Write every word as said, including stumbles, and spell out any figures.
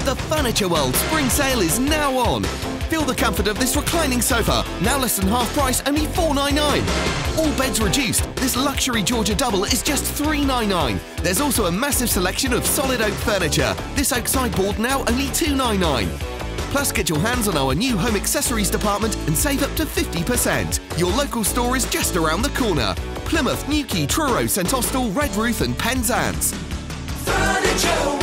The Furniture World Spring Sale is now on. Feel the comfort of this reclining sofa, now less than half price, only four ninety-nine. All beds reduced. This luxury Georgia double is just three ninety-nine. There's also a massive selection of solid oak furniture. This oak sideboard now only two ninety-nine. Plus, get your hands on our new home accessories department and save up to fifty percent. Your local store is just around the corner. Plymouth, Newquay, Truro, St Austell, Redruth and Penzance. Furniture